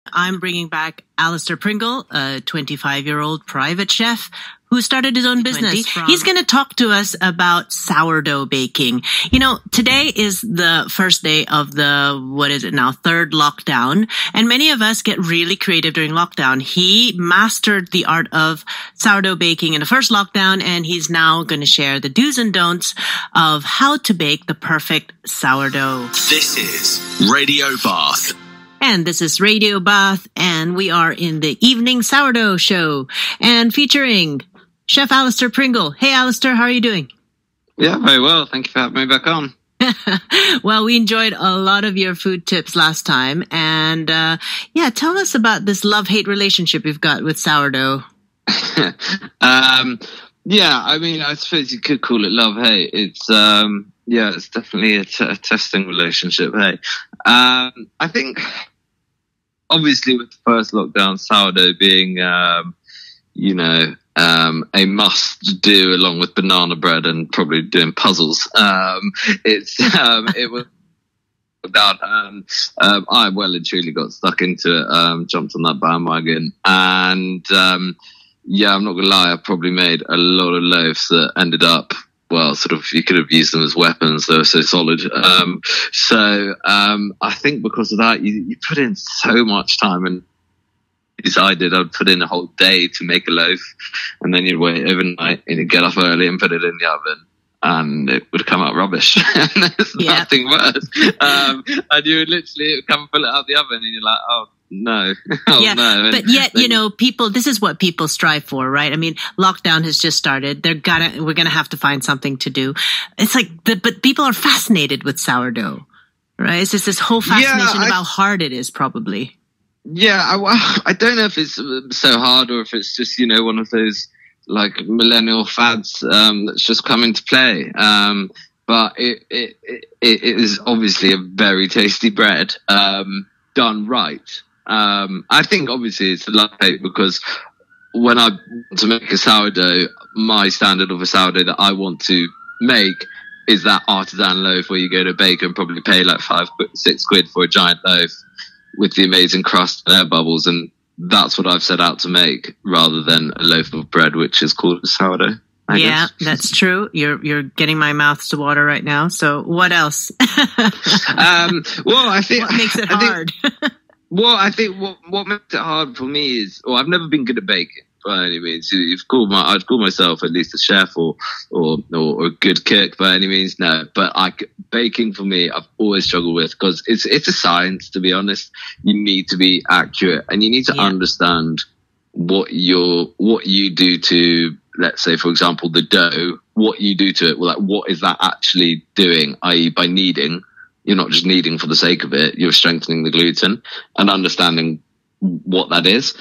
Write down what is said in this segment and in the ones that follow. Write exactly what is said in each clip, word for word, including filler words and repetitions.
I'm bringing back Alistair Pringle, a twenty-five-year-old private chef who started his own business. From- He's going to talk to us about sourdough baking. You know, today is the first day of the, what is it now, third lockdown. And many of us get really creative during lockdown. He mastered the art of sourdough baking in the first lockdown, and he's now going to share the do's and don'ts of how to bake the perfect sourdough. This is Radio Bath. And this is Radio Bath, and we are in the Evening Sourdough Show, and featuring Chef Alistair Pringle. Hey, Alistair, how are you doing? Yeah, very well. Thank you for having me back on. Well, we enjoyed a lot of your food tips last time, and uh, yeah, tell us about this love-hate relationship you've got with sourdough. um, yeah, I mean, I suppose you could call it love-hate. It's um, yeah, it's definitely a, t- a testing relationship. Hey, um, I think. Obviously, with the first lockdown, sourdough being, um, you know, um, a must-do along with banana bread and probably doing puzzles. Um, it's um, it was that um, um, I well and truly got stuck into it, um, jumped on that bandwagon, and um, yeah, I'm not gonna lie, I probably made a lot of loaves that ended up. Well, sort of, you could have used them as weapons. They were so solid. Um, so um, I think because of that, you, you put in so much time. And I did, I'd put in a whole day to make a loaf. And then you'd wait overnight and you'd get up early and put it in the oven. And it would come out rubbish. And there's yeah. nothing worse. Um, and you would literally it would come and pull it out of the oven. And you're like, oh, no. oh, yeah, no. And but yet, you know, people, this is what people strive for, right? I mean, lockdown has just started. They're gonna, we're gonna have to find something to do. It's like, the, but people are fascinated with sourdough, right? It's just this whole fascination yeah, I, of how hard it is, probably. Yeah, I, I don't know if it's so hard or if it's just, you know, one of those like millennial fads um, that's just come into play. Um, but it, it, it, it is obviously a very tasty bread um, done right. Um, I think obviously it's a love-hate because when I want to make a sourdough, my standard of a sourdough that I want to make is that artisan loaf where you go to bake and probably pay like five, six quid for a giant loaf with the amazing crust and air bubbles. And that's what I've set out to make rather than a loaf of bread, which is called a sourdough. I yeah, guess. That's true. You're you're getting my mouth to water right now. So what else? um, well, I think what makes it I hard. Think, well, I think what what makes it hard for me is, well, I've never been good at baking by any means. You've called my, I'd call myself at least a chef or or or, or a good cook by any means. No, but I baking for me, I've always struggled with because it's it's a science. To be honest, you need to be accurate and you need to yeah. understand what your what you do to. Let's say, for example, the dough, what you do to it, well, like, what is that actually doing? that is by kneading, you're not just kneading for the sake of it, you're strengthening the gluten and understanding what that is.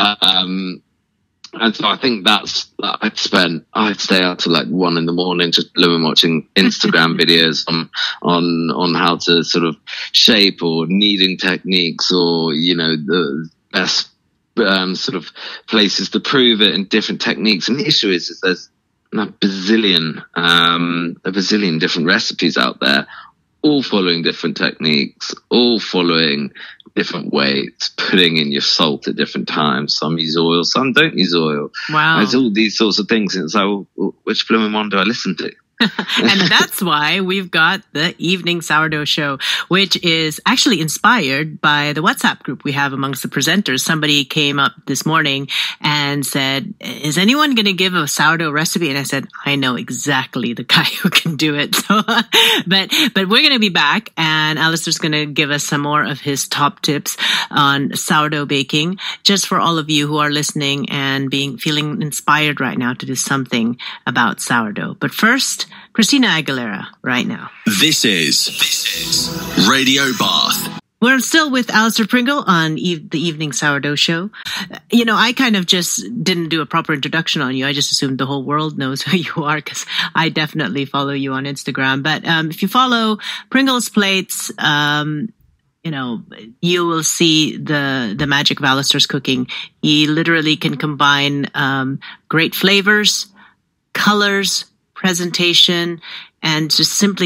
Um, and so I think that's, I'd spend, I'd stay out till like one in the morning just living watching Instagram videos on, on, on how to sort of shape or kneading techniques or, you know, the best Um, sort of places to prove it and different techniques. And the issue is, is there's a bazillion, um, a bazillion different recipes out there, all following different techniques, all following different weights, putting in your salt at different times. Some use oil, some don't use oil. Wow. There's all these sorts of things. And it's like, well, which blooming one do I listen to? And that's why we've got the Evening Sourdough Show, which is actually inspired by the WhatsApp group we have amongst the presenters. Somebody came up this morning and said, is anyone going to give a sourdough recipe? And I said, I know exactly the guy who can do it. So, but, but we're going to be back and Alistair's going to give us some more of his top tips on sourdough baking, just for all of you who are listening and being, feeling inspired right now to do something about sourdough. But first, Christina Aguilera right now. This is, this is Radio Bath. We're still with Alistair Pringle on Eve, the Evening Sourdough Show. You know, I kind of just didn't do a proper introduction on you. I just assumed the whole world knows who you are because I definitely follow you on Instagram. But um, if you follow Pringle's Plates, um, you know, you will see the the magic of Alistair's cooking. He literally can combine um, great flavors, colors, presentation, and just simply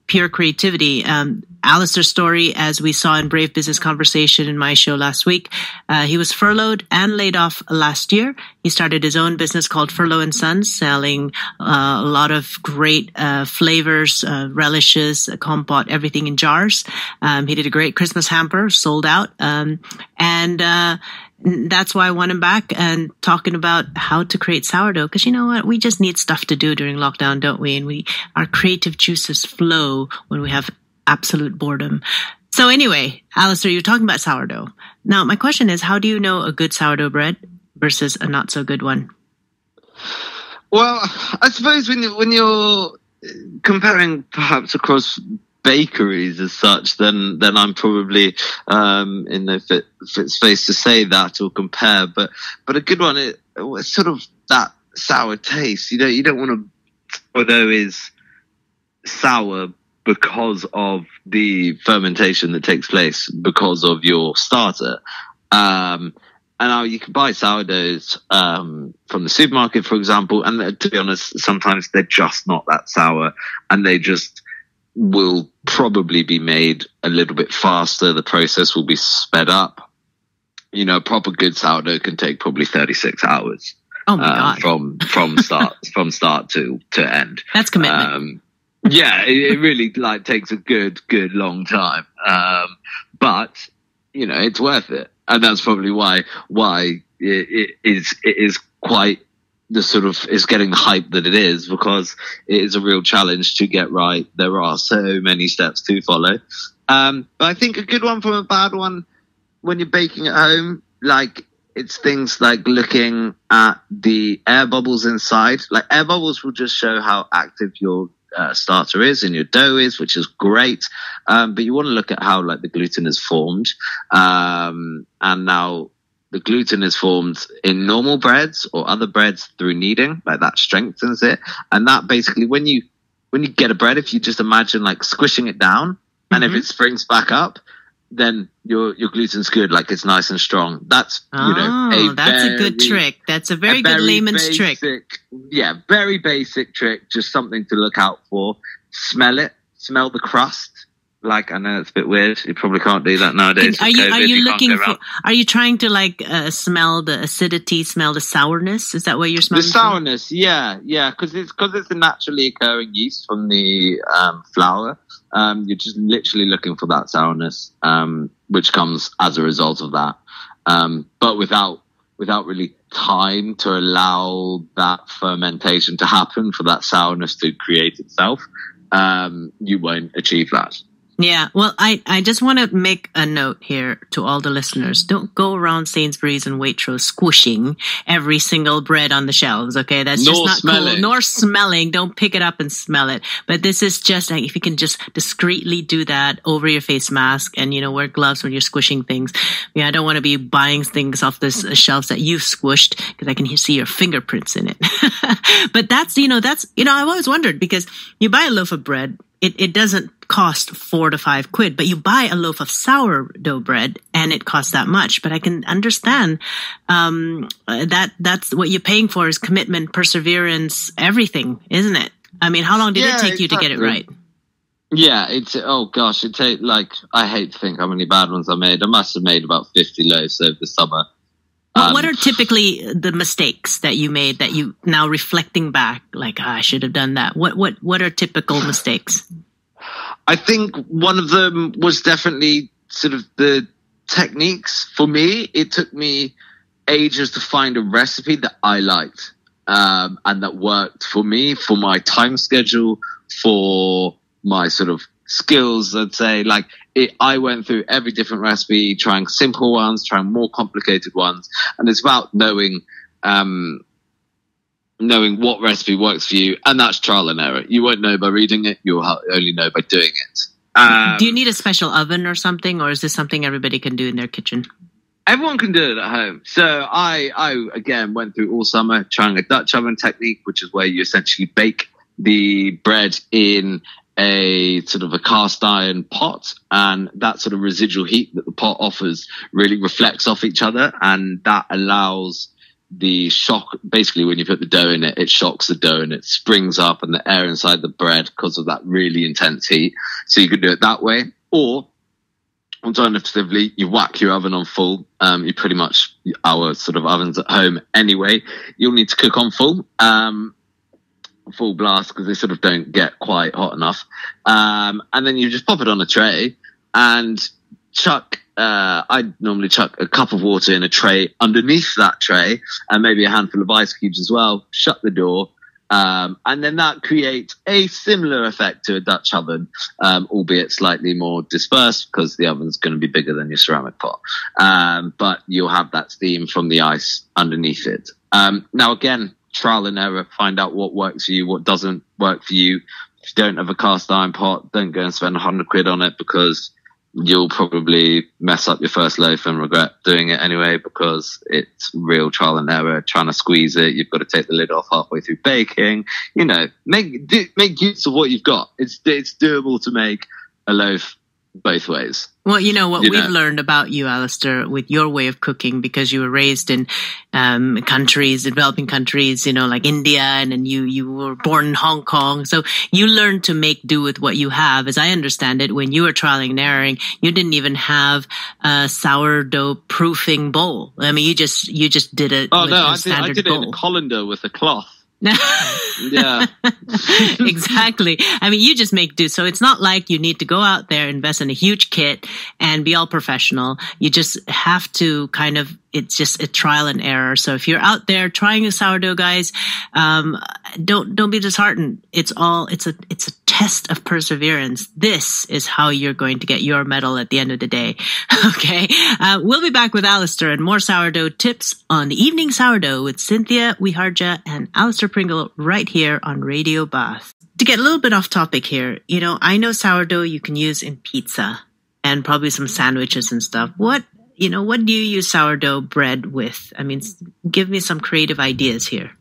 pure creativity. Um, Alistair's story, as we saw in Brave Business Conversation in my show last week, uh, he was furloughed and laid off last year. He started his own business called Furlough and Sons, selling uh, a lot of great uh, flavors, uh, relishes, compote, everything in jars. Um, he did a great Christmas hamper, sold out. Um, and uh, that's why I want him back and talking about how to create sourdough. Because you know what? We just need stuff to do during lockdown, don't we? And we our creative juices flow when we have absolute boredom. So anyway, Alistair, you're talking about sourdough. Now, my question is, how do you know a good sourdough bread versus a not so good one? Well, I suppose when you, when you're comparing perhaps across bakeries as such, then then I'm probably um, in no fit, fit space to say that or compare. But but a good one, it, it's sort of that sour taste. You know, you don't want to. Although is sour because of the fermentation that takes place because of your starter. Um, and now you can buy sourdoughs um, from the supermarket, for example, and to be honest, sometimes they're just not that sour, and they just will probably be made a little bit faster. The process will be sped up. You know, proper good sourdough can take probably thirty-six hours. Oh my uh, God. from from start from start to to end. That's commitment. Um, yeah, it, it really like takes a good, good long time. Um, but you know, it's worth it, and that's probably why why it, it is it is quite the sort of is getting the hype that it is, because it is a real challenge to get right. There are so many steps to follow. Um, but I think a good one from a bad one when you're baking at home, like it's things like looking at the air bubbles inside. Like air bubbles will just show how active your Uh, starter is and your dough is, which is great, um, but you want to look at how like the gluten is formed, um, and now the gluten is formed in normal breads or other breads through kneading, like that strengthens it, and that basically when you when you get a bread, if you just imagine like squishing it down, and mm-hmm. if it springs back up, then your your gluten's good, like it's nice and strong. That's you know oh, a that's very, a good trick. That's a very, a good very layman's basic, trick. Yeah, very basic trick. Just something to look out for. Smell it. Smell the crust. Like I know it's a bit weird. You probably can't do that nowadays. Are you COVID. are you, you looking for? Are you trying to like uh, smell the acidity, smell the sourness? Is that what you're smelling? The sourness, for? yeah, yeah, because it's because it's a naturally occurring yeast from the um, flour. Um, you're just literally looking for that sourness, um, which comes as a result of that, um, but without without really time to allow that fermentation to happen for that sourness to create itself. Um, you won't achieve that. Yeah, well, I, I just want to make a note here to all the listeners. Don't go around Sainsbury's and Waitrose squishing every single bread on the shelves, okay? That's Nor just not smelling. cool. Nor smelling. Don't pick it up and smell it. But this is just, like, if you can just discreetly do that over your face mask and, you know, wear gloves when you're squishing things. Yeah, I don't want to be buying things off the shelves that you've squished because I can see your fingerprints in it. But that's, you know, that's, you know, I've always wondered because you buy a loaf of bread, It, it doesn't cost four to five quid, but you buy a loaf of sourdough bread and it costs that much. But I can understand um, that that's what you're paying for is commitment, perseverance, everything, isn't it? I mean, how long did yeah, it take you exactly. to get it right? Yeah, it's oh gosh, it take like I hate to think how many bad ones I made. I must have made about fifty loaves over the summer. Well, um, what are typically the mistakes that you made that you now reflecting back, like, oh, I should have done that? What what what are typical mistakes? I think one of them was definitely sort of the techniques. For me, it took me ages to find a recipe that I liked um, and that worked for me, for my time schedule, for my sort of skills, I'd say. Like it, I went through every different recipe, trying simple ones, trying more complicated ones, and it's about knowing um knowing what recipe works for you, and that's trial and error. You won't know by reading it, you'll only know by doing it. Um, do you need a special oven or something, or is this something everybody can do in their kitchen? Everyone can do it at home. So I, I again went through all summer trying a Dutch oven technique, which is where you essentially bake the bread in a sort of a cast iron pot, and that sort of residual heat that the pot offers really reflects off each other, and that allows the shock, basically when you put the dough in it, it shocks the dough and it springs up, and the air inside the bread because of that really intense heat. So you can do it that way. Or alternatively, you whack your oven on full. Um, you pretty much, our sort of ovens at home anyway, you'll need to cook on full. Um, full blast, because they sort of don't get quite hot enough. Um, and then you just pop it on a tray and chuck, uh, I normally chuck a cup of water in a tray underneath that tray, and maybe a handful of ice cubes as well. Shut the door. Um, and then that creates a similar effect to a Dutch oven, um, albeit slightly more dispersed because the oven's going to be bigger than your ceramic pot. Um, but you'll have that steam from the ice underneath it. Um, now, again, trial and error, find out what works for you, what doesn't work for you. If you don't have a cast iron pot, don't go and spend a hundred quid on it, because you'll probably mess up your first loaf and regret doing it anyway, because it's real trial and error. Trying to squeeze it, you've got to take the lid off halfway through baking. You know, make do, make use of what you've got. It's it's doable to make a loaf both ways. Well, you know what you we've know. learned about you, Alistair, with your way of cooking, because you were raised in um, countries, developing countries, you know, like India, and then you, you were born in Hong Kong. So you learned to make do with what you have. As I understand it, when you were trialing and erroring, you didn't even have a sourdough proofing bowl. I mean, you just you just did it. Oh with no, a I did, I did it in a bowl. colander with a cloth. Yeah. Exactly. I mean, you just make do. So it's not like you need to go out there, invest in a huge kit and be all professional. You just have to kind of, it's just a trial and error. So if you're out there trying a sourdough, guys, um, don't, don't be disheartened. It's all, it's a, it's a test of perseverance. This is how you're going to get your medal at the end of the day. Okay. Uh, we'll be back with Alistair and more sourdough tips on the Evening Sourdough with Cynthia Wiharja and Alistair Pringle right here on Radio Bath. To get a little bit off topic here, you know, I know sourdough you can use in pizza and probably some sandwiches and stuff. What, you know, what do you use sourdough bread with? I mean, give me some creative ideas here.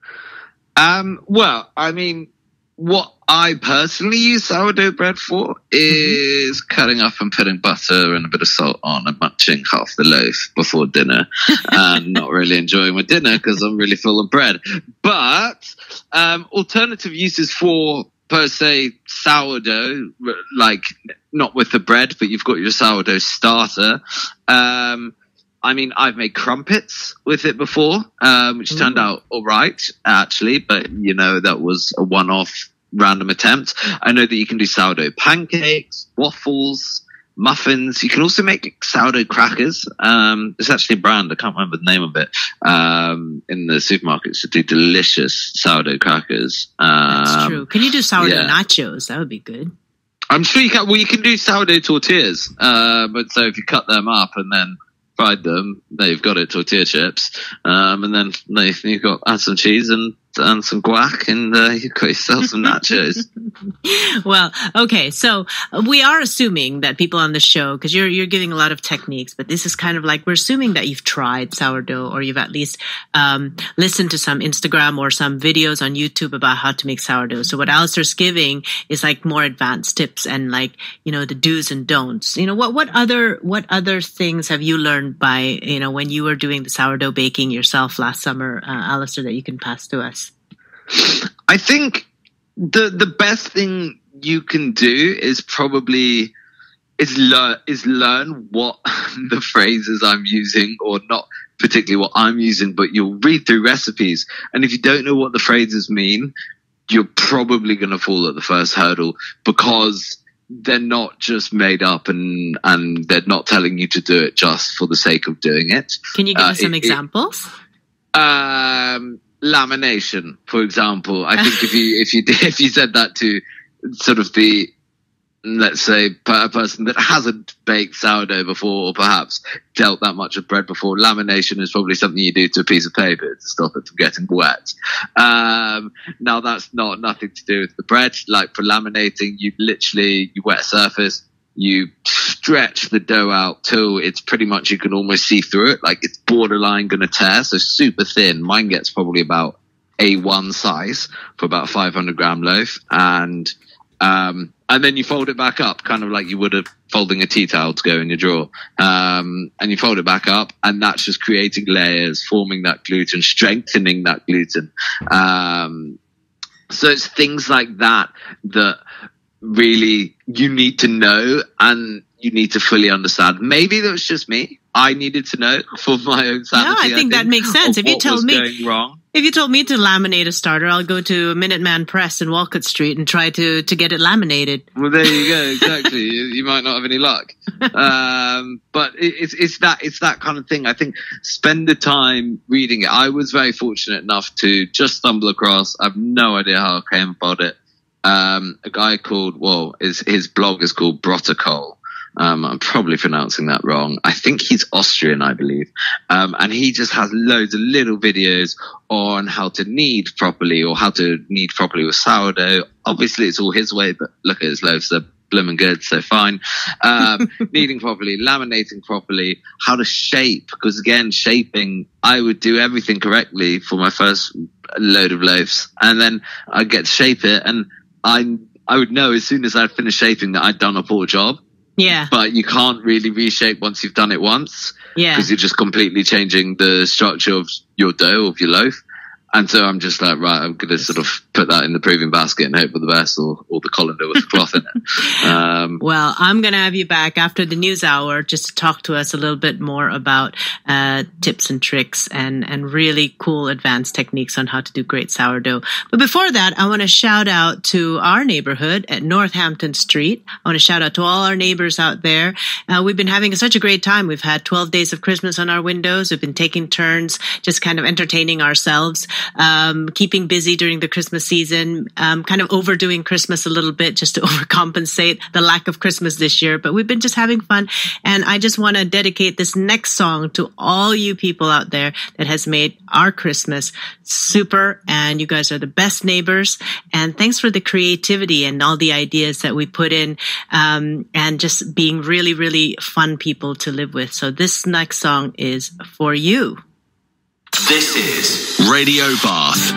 Um, well, I mean, what I personally use sourdough bread for is mm-hmm. cutting up and putting butter and a bit of salt on and munching half the loaf before dinner and not really enjoying my dinner because I'm really full of bread. But um, alternative uses for, per se, sourdough, like not with the bread, but you've got your sourdough starter. Um, I mean, I've made crumpets with it before, um, which turned out all right, actually. But, you know, that was a one-off random attempt. I know that you can do sourdough pancakes, waffles, muffins. You can also make sourdough crackers. Um, there's actually a brand, I can't remember the name of it, um, in the supermarkets that do delicious sourdough crackers. Um, That's true. Can you do sourdough yeah. nachos? That would be good. I'm sure you can. Well, you can do sourdough tortillas. Uh, but so if you cut them up and then fried them, they've got it, tortilla chips, um, and then they, you've got add some cheese and and some guac, and uh, you've got yourself some nachos. Well, okay, so we are assuming that people on the show, because you're you're giving a lot of techniques, but this is kind of like we're assuming that you've tried sourdough, or you've at least um, listened to some Instagram or some videos on YouTube about how to make sourdough. So what Alistair's giving is like more advanced tips and like, you know, the do's and don'ts. You know, what what other what other things have you learned by, you know, when you were doing the sourdough baking yourself last summer, uh, Alistair, that you can pass to us? I think the the best thing you can do is probably is learn is learn what the phrases I'm using, or not particularly what I'm using, but you'll read through recipes, and if you don't know what the phrases mean, you're probably going to fall at the first hurdle, because they're not just made up, and and they're not telling you to do it just for the sake of doing it. Can you give uh, us some it, examples? It, um. Lamination, for example. I think if you if you if you said that to sort of the, let's say, a person that hasn't baked sourdough before, or perhaps dealt that much of bread before, lamination is probably something you do to a piece of paper to stop it from getting wet. Um, now that's not nothing to do with the bread. Like for laminating, you literally you wet a surface, you stretch the dough out till it's pretty much, you can almost see through it, like it's borderline going to tear, so super thin. Mine gets probably about A one size for about a five hundred gram loaf, and Um, and then you fold it back up, kind of like you would have folding a tea towel to go in your drawer. Um, and you fold it back up, and that's just creating layers, forming that gluten, strengthening that gluten. Um, so it's things like that that really you need to know and you need to fully understand. Maybe that was just me. I needed to know for my own sanity. Yeah, I think, I think that makes sense. If you tell me, going wrong. if you told me to laminate a starter, I'll go to Minuteman Press in Walcott Street and try to to get it laminated. Well, there you go. Exactly. you, you might not have any luck. Um, but it, it's it's that it's that kind of thing. I think spend the time reading it. I was very fortunate enough to just stumble across. I have no idea how I came about it. Um, a guy called well, his his blog is called Protocol. Um, I'm probably pronouncing that wrong. I think he's Austrian, I believe. Um, and he just has loads of little videos on how to knead properly or how to knead properly with sourdough. Obviously, it's all his way, but look at his loaves. They're blooming good, so fine. Um, kneading properly, laminating properly, how to shape. Because again, shaping, I would do everything correctly for my first load of loaves. And then I'd get to shape it. And I, I would know as soon as I'd finished shaping that I'd done a poor job. Yeah. But you can't really reshape once you've done it once. Yeah. Because you're just completely changing the structure of your dough, of your loaf. And so I'm just like, right, I'm going to sort of put that in the proving basket and hope for the best, or, or the colander with the cloth in it. Um, well, I'm going to have you back after the news hour just to talk to us a little bit more about uh, tips and tricks and, and really cool advanced techniques on how to do great sourdough. But before that, I want to shout out to our neighborhood at Northampton Street. I want to shout out to all our neighbors out there. Uh, we've been having such a great time. We've had twelve days of Christmas on our windows. We've been taking turns just kind of entertaining ourselves. Um, keeping busy during the Christmas season, um, kind of overdoing Christmas a little bit just to overcompensate the lack of Christmas this year. But we've been just having fun. And I just want to dedicate this next song to all you people out there that has made our Christmas super. And you guys are the best neighbors. And thanks for the creativity and all the ideas that we put in, um, and just being really, really fun people to live with. So this next song is for you. This is Radio Bath.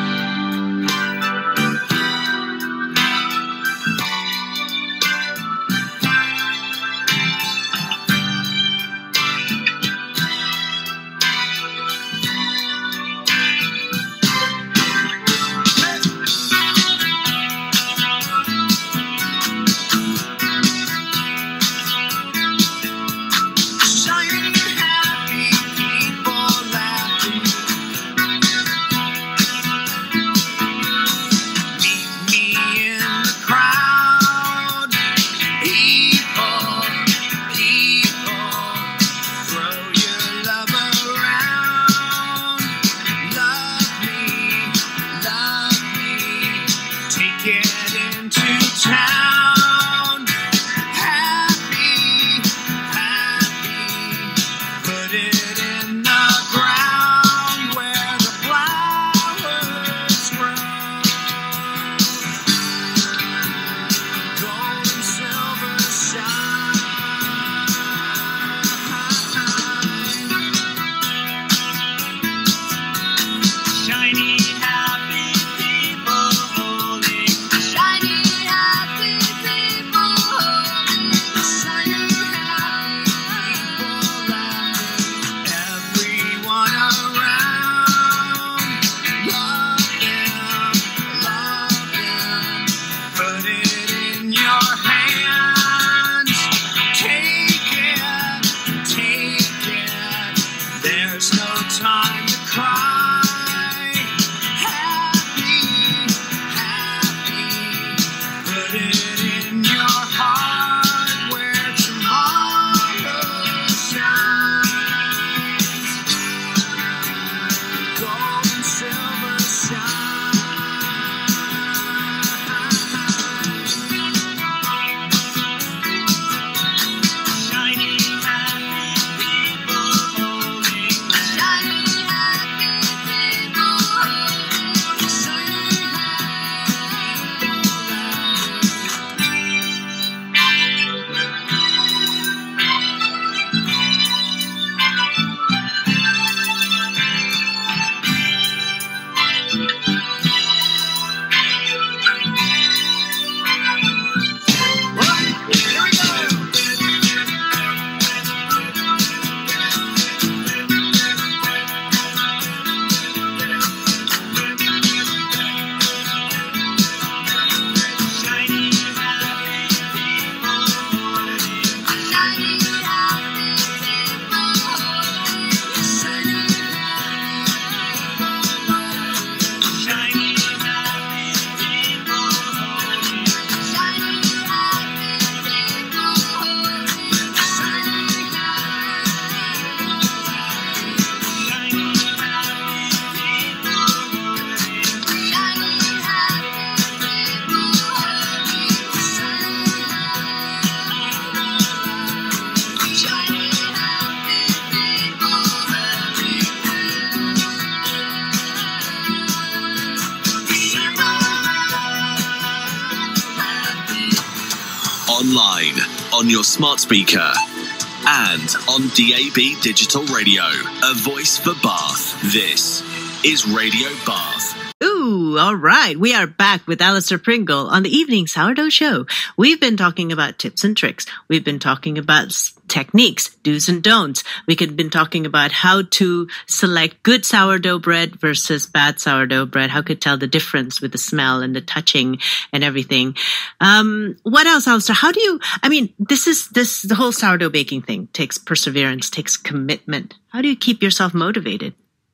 your smart speaker and on D A B digital radio. A voice for Bath. This is Radio Bath. Ooh, all right. We are back with Alistair Pringle on the Evening Sourdough Show. We've been talking about tips and tricks. We've been talking about s- techniques, do's and don'ts. We have been talking about how to select good sourdough bread versus bad sourdough bread. How to tell the difference with the smell and the touching and everything. Um, what else, Alistair? How do you, I mean, this is, this, the whole sourdough baking thing takes perseverance, takes commitment. How do you keep yourself motivated?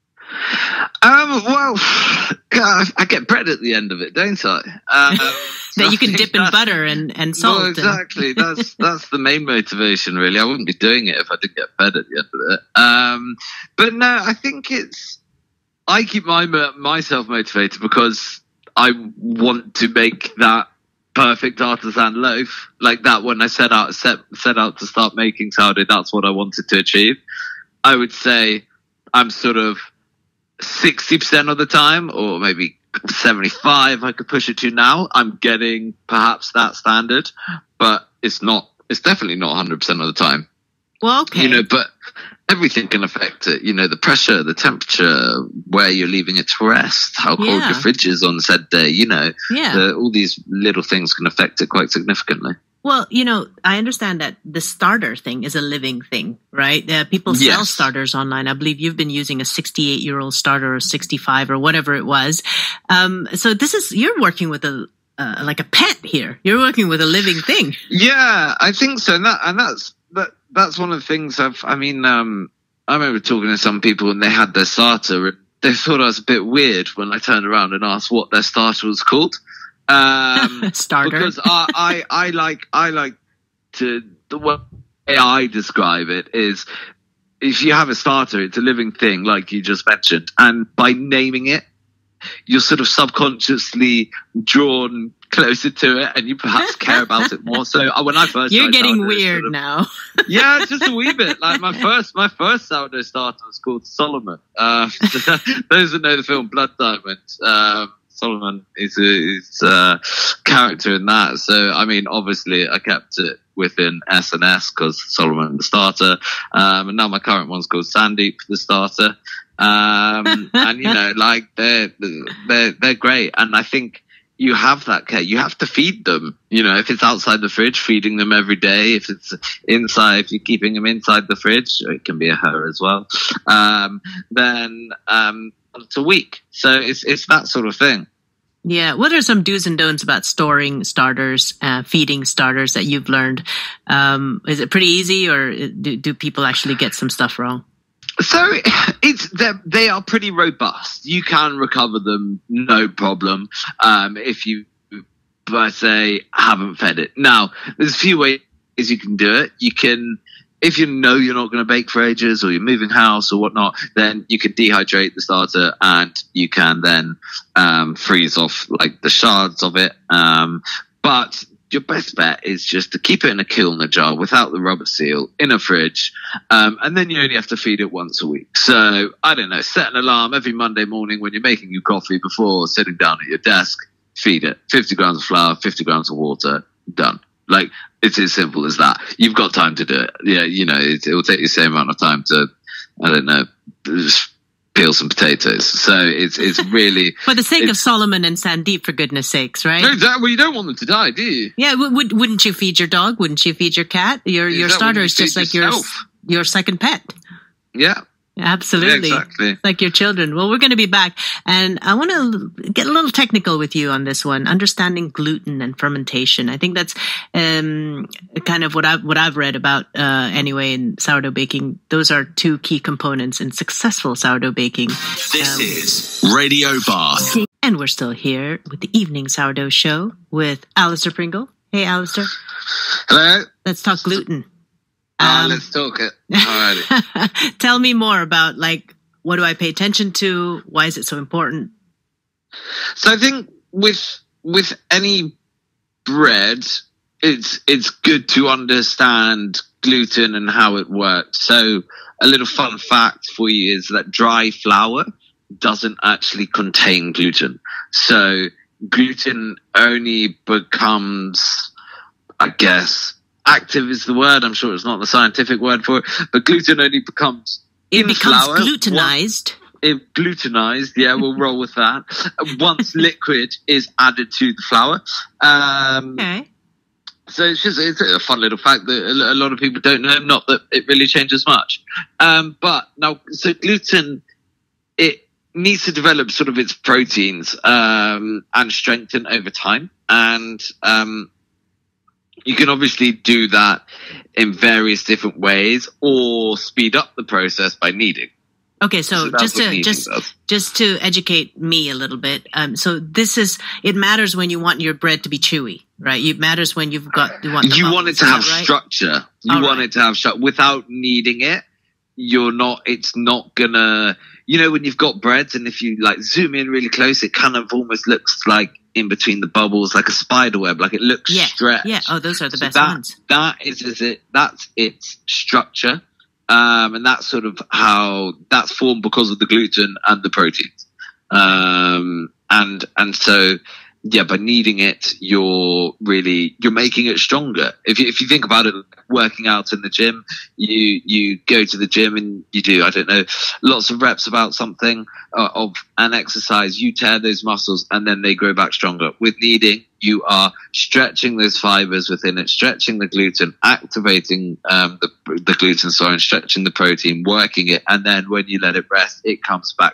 Um, well, God, I get bread at the end of it, don't I? Um, that you can dip in butter and, and salt. Well, exactly. And... that's that's the main motivation, really. I wouldn't be doing it if I didn't get fed at the end of it. Um, but no, I think it's I keep my myself motivated because I want to make that perfect artisan loaf like that. When I set out set set out to start making sourdough, that's what I wanted to achieve. I would say I'm sort of sixty percent of the time, or maybe seventy-five, I could push it to now. I'm getting perhaps that standard, but it's not, it's definitely not one hundred percent of the time. Well, okay. You know, but everything can affect it. You know, the pressure, the temperature, where you're leaving it to rest, how cold Yeah. your fridge is on said day, you know, Yeah. the, all these little things can affect it quite significantly. Well, you know, I understand that the starter thing is a living thing, right? Uh, people sell Yes. starters online. I believe you've been using a sixty-eight-year-old starter or sixty-five or whatever it was. Um, so this is, you're working with a, uh, like a pet here. You're working with a living thing. Yeah, I think so. And, that, and that's that, that's one of the things I've, I mean, um, I remember talking to some people and they had their starter. They thought I was a bit weird when I turned around and asked what their starter was called. Um, Starter. Because I, I, I like, I like to, the way I describe it is if you have a starter, it's a living thing, like you just mentioned. And by naming it, you're sort of subconsciously drawn closer to it and you perhaps care about it more. So uh, when I first You're getting started, weird sort of, now. yeah, just a wee bit. Like my first, my first sourdough starter was called Solomon. Uh, those that know the film Blood Diamond, um, Solomon is a, is a character in that. So, I mean, obviously I kept it within S and S because Solomon the starter. Um, and now my current one's called Sandeep the starter. Um, and you know, like they're, they're, they're great. And I think you have that care. You have to feed them. You know, if it's outside the fridge, feeding them every day. If it's inside, if you're keeping them inside the fridge, it can be a her as well. Um, then, um, once a week. So it's it's that sort of thing. Yeah. What are some do's and don'ts about storing starters, uh, feeding starters that you've learned? Um, is it pretty easy or do, do people actually get some stuff wrong? So it's they are pretty robust. You can recover them, no problem. Um, if you, per se, haven't fed it. Now, there's a few ways you can do it. You can, if you know you're not going to bake for ages or you're moving house or whatnot, then you can dehydrate the starter and you can then um, freeze off like the shards of it. Um, but your best bet is just to keep it in a Kilner jar without the rubber seal in a fridge. Um, and then you only have to feed it once a week. So, I don't know, set an alarm every Monday morning when you're making your coffee before sitting down at your desk, feed it. fifty grams of flour, fifty grams of water, done. Like, it's as simple as that. You've got time to do it. Yeah, you know, it, it will take the same amount of time to, I don't know, just peel some potatoes. So it's it's really... For the sake of Solomon and Sandeep, for goodness sakes, right? No, that, well, you don't want them to die, do you? Yeah, w- would, wouldn't you feed your dog? Wouldn't you feed your cat? Your your starter is just like your, your second pet. Yeah. Absolutely. Yeah, exactly. Like your children. Well, we're going to be back. And I want to get a little technical with you on this one, understanding gluten and fermentation. I think that's um, kind of what I've, what I've read about uh, anyway in sourdough baking. Those are two key components in successful sourdough baking. This Um, is Radio Bath. And we're still here with the Evening Sourdough Show with Alistair Pringle. Hey, Alistair. Hello? Let's talk gluten. Uh, Um, let's talk it. Alrighty. Tell me more about, like, what do I pay attention to? Why is it so important? So I think with with any bread, it's it's good to understand gluten and how it works. So a little fun fact for you is that dry flour doesn't actually contain gluten. So gluten only becomes, I guess, active is the word. I'm sure it's not the scientific word for it, but gluten only becomes it in becomes flour, glutenized. It glutenized, yeah, we'll roll with that. Once liquid is added to the flour. Um, okay. So it's just it's a fun little fact that a lot of people don't know. Not that it really changes much. Um, but now, so gluten, it needs to develop sort of its proteins um, and strengthen over time. And um, you can obviously do that in various different ways or speed up the process by kneading. Okay, so, so just to just does. just to educate me a little bit, um, so this is it matters when you want your bread to be chewy, right? It matters when you've got you want the you bubbles, want it to have right? structure. You All want right. it to have structure without kneading it. You're not. It's not gonna. You know when you've got breads, and if you like zoom in really close, it kind of almost looks like in between the bubbles, like a spider web. Like it looks yeah, stretched. Yeah. Oh, those are the so best that, ones. That is, is it. That's its structure. Um, and that's sort of how that's formed because of the gluten and the proteins. Um, and, and so, yeah, by kneading it, you're really, you're making it stronger. If you, if you think about it, working out in the gym, you, you go to the gym and you do, I don't know, lots of reps about something uh, of an exercise, you tear those muscles and then they grow back stronger. With kneading, you are stretching those fibers within it, stretching the gluten, activating um, the, the gluten, sorry, and stretching the protein, working it. And then when you let it rest, it comes back.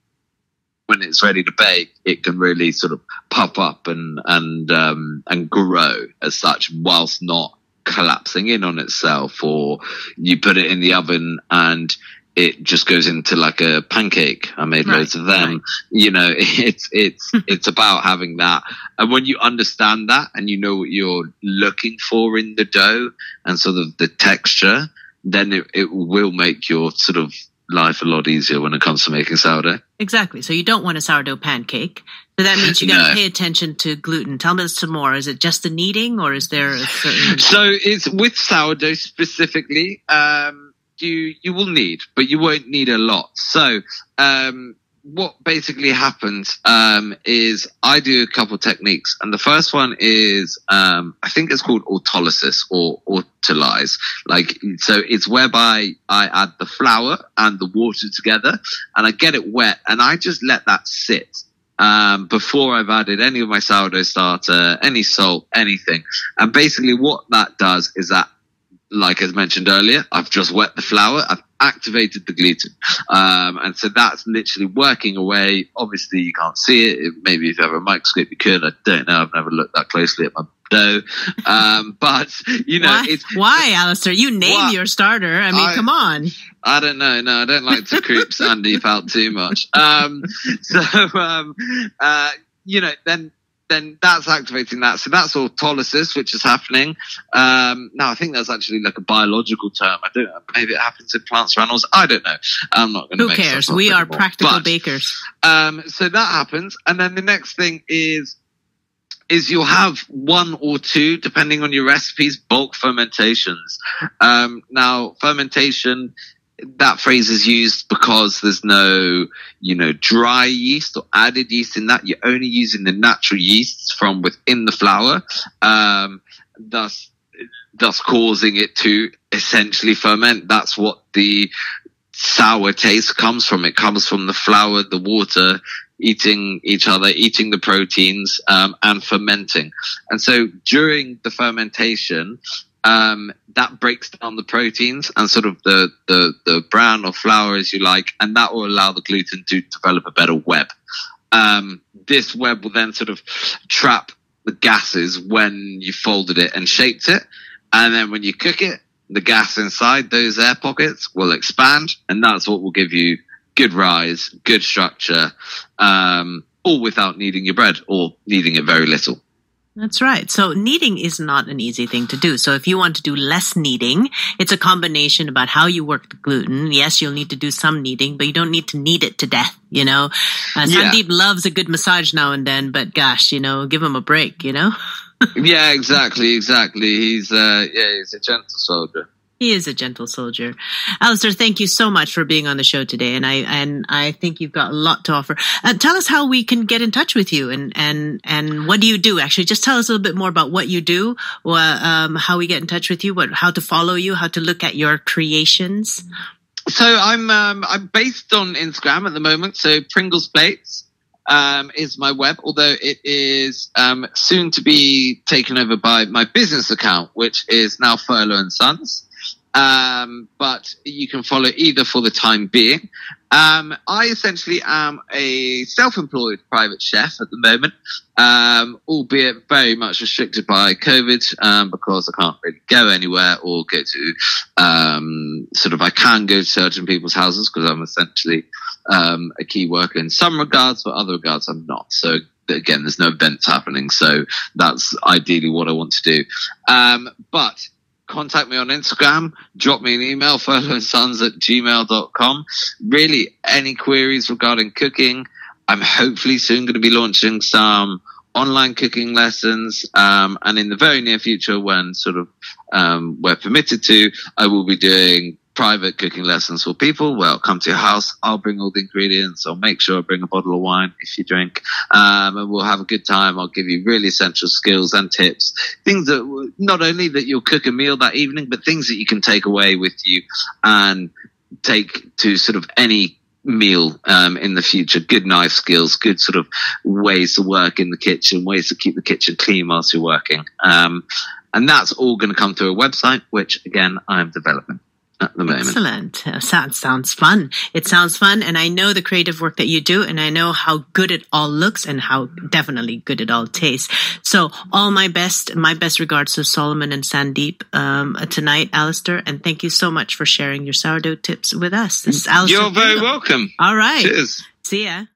When it's ready to bake, it can really sort of pop up and, and, um, and grow as such whilst not collapsing in on itself, or you put it in the oven and it just goes into like a pancake. I made right, loads of them. Right. You know, it's, it's, it's about having that. And when you understand that and you know what you're looking for in the dough and sort of the texture, then it, it will make your sort of life a lot easier when it comes to making sourdough. Exactly. So you don't want a sourdough pancake. So that means you got to no. pay attention to gluten. Tell me some more. Is it just the kneading, or is there a certain... So it's with sourdough specifically, um, you, you will need, but you won't need a lot. So, um, what basically happens, um, is I do a couple techniques, and the first one is, um, I think it's called autolysis or autolyze. Like, so it's whereby I add the flour and the water together and I get it wet and I just let that sit. Um, before I've added any of my sourdough starter, any salt, anything. And basically what that does is that, like as mentioned earlier, I've just wet the flour, I've activated the gluten. Um, and so that's literally working away. Obviously you can't see it. Maybe if you have a microscope you could. I don't know. I've never looked that closely at my dough. Um, but, you know. Why, it's, why Alistair? You name well, your starter. I mean, I, come on. I don't know. No, I don't like to creep Sandeep out too much. Um, so, um, uh, you know, then, then that's activating that. So that's autolysis, which is happening. Um, now I think that's actually like a biological term. I don't know. Maybe it happens in plants or animals. I don't know. I'm not going to Who make cares? We are anymore. practical but, bakers. Um, so that happens. And then the next thing is, is you'll have one or two, depending on your recipes, bulk fermentations. Um, now, fermentation, that phrase is used because there's no, you know, dry yeast or added yeast in that. You're only using the natural yeasts from within the flour, um, thus, thus causing it to essentially ferment. That's what the sour taste comes from. It comes from the flour, the water, eating each other, eating the proteins, um, and fermenting. And so during the fermentation, um, that breaks down the proteins and sort of the, the, the bran or flour, as you like, and that will allow the gluten to develop a better web. Um, this web will then sort of trap the gases when you folded it and shaped it. And then when you cook it, the gas inside those air pockets will expand, and that's what will give you good rise, good structure, um, all without kneading your bread or kneading it very little. That's right. So kneading is not an easy thing to do. So if you want to do less kneading, it's a combination about how you work the gluten. Yes, you'll need to do some kneading, but you don't need to knead it to death, you know. Uh, yeah. Sandeep loves a good massage now and then, but gosh, you know, give him a break, you know. Yeah, exactly, exactly. He's, uh, yeah, he's a gentle soldier. He is a gentle soldier. Alistair, thank you so much for being on the show today. And I and I think you've got a lot to offer. Uh, tell us how we can get in touch with you and, and, and what do you do? Actually, just tell us a little bit more about what you do, or, um, how we get in touch with you, what, how to follow you, how to look at your creations. So I'm um, I'm based on Instagram at the moment. So Pringle's Plates um, is my web, although it is um, soon to be taken over by my business account, which is now Furlough and Sons. Um, but you can follow either for the time being. Um, I essentially am a self-employed private chef at the moment, um, albeit very much restricted by COVID, um, because I can't really go anywhere or go to, um, sort of, I can go to certain people's houses because I'm essentially, um, a key worker in some regards, but other regards I'm not. So again, there's no events happening. So that's ideally what I want to do. Um, but contact me on Instagram, drop me an email, furloughandsons at gmail dot com. Really, any queries regarding cooking. I'm hopefully soon going to be launching some online cooking lessons. Um, and in the very near future, when sort of um, we're permitted to, I will be doing private cooking lessons for people. Well, come to your house, I'll bring all the ingredients, I'll make sure I bring a bottle of wine if you drink, um, and we'll have a good time. I'll give you really essential skills and tips, things that not only that you'll cook a meal that evening, but things that you can take away with you and take to sort of any meal um, in the future. Good knife skills, good sort of ways to work in the kitchen, ways to keep the kitchen clean whilst you're working, um, and that's all going to come through a website, which again I'm developing at the moment. Excellent. Uh, sounds, sounds fun. It sounds fun. And I know the creative work that you do, and I know how good it all looks and how definitely good it all tastes. So all my best, my best regards to Solomon and Sandeep um, tonight, Alistair. And thank you so much for sharing your sourdough tips with us. This is Alistair. You're very welcome. All right. Cheers. See ya.